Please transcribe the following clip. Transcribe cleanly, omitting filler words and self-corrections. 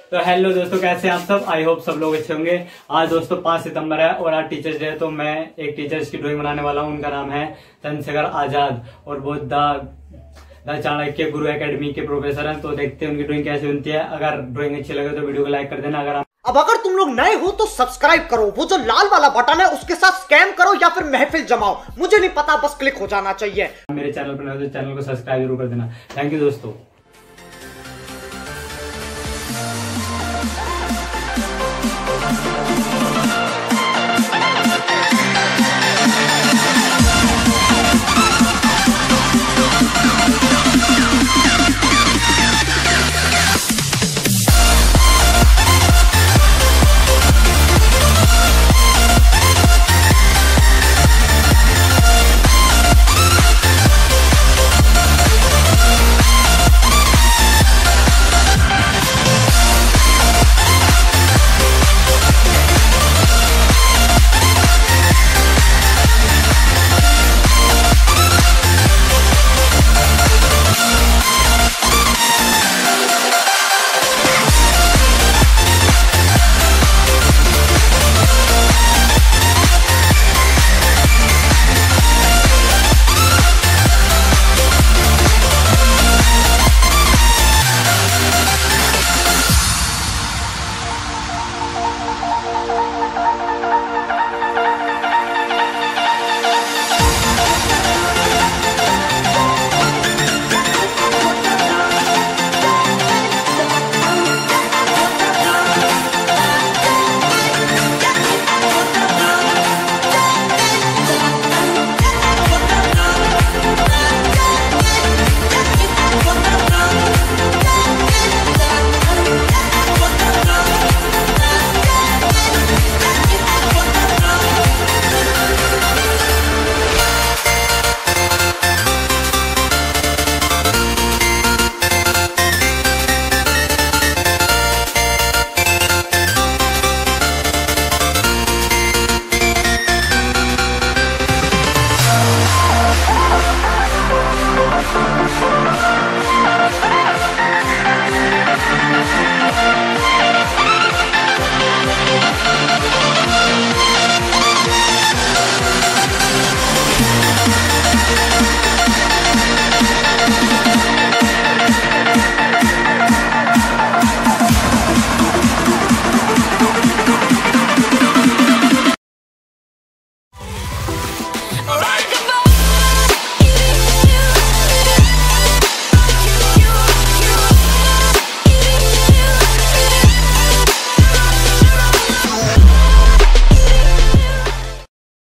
तो हेलो दोस्तों, कैसे हैं आप सब। आई होप सब लोग अच्छे होंगे। आज दोस्तों 5 सितंबर है और आज टीचर्स डे है, तो मैं एक टीचर्स की ड्राइंग बनाने वाला हूँ। उनका नाम है चंद्रशेखर आजाद और वो द चाणक्य गुरु एकेडमी के प्रोफेसर हैं। तो देखते हैं उनकी ड्राइंग कैसे बनती है। अगर ड्राइंग अच्छी लगे तो वीडियो को लाइक कर देना। अगर तुम लोग नए हो तो सब्सक्राइब करो, वो जो लाल वाला बटन है उसके साथ स्कैम करो या फिर महफिल जमाओ, मुझे नहीं पता, बस क्लिक हो जाना चाहिए। मेरे चैनल पर नए हो तो चैनल को सब्सक्राइब जरूर कर देना। थैंक यू दोस्तों।